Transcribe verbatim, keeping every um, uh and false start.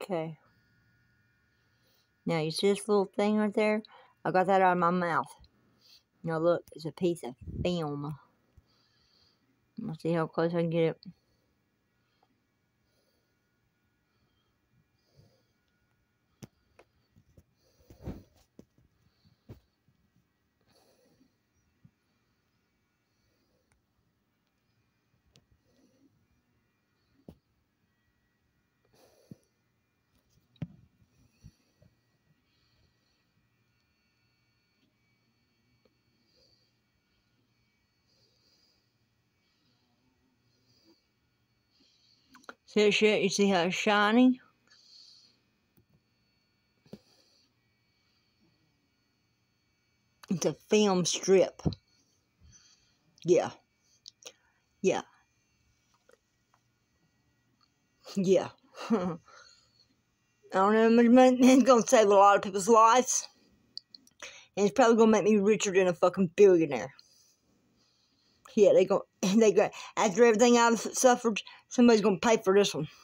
Okay. Now, you see this little thing right there? I got that out of my mouth. Now, look, it's a piece of film. Let's see how close I can get it. See that shit? You see how it's shiny? It's a film strip. Yeah. Yeah. Yeah. I don't know how much money. It's gonna save a lot of people's lives. And it's probably gonna make me richer than a fucking billionaire. Yeah, they go, they go, after everything I've suffered, somebody's gonna pay for this one.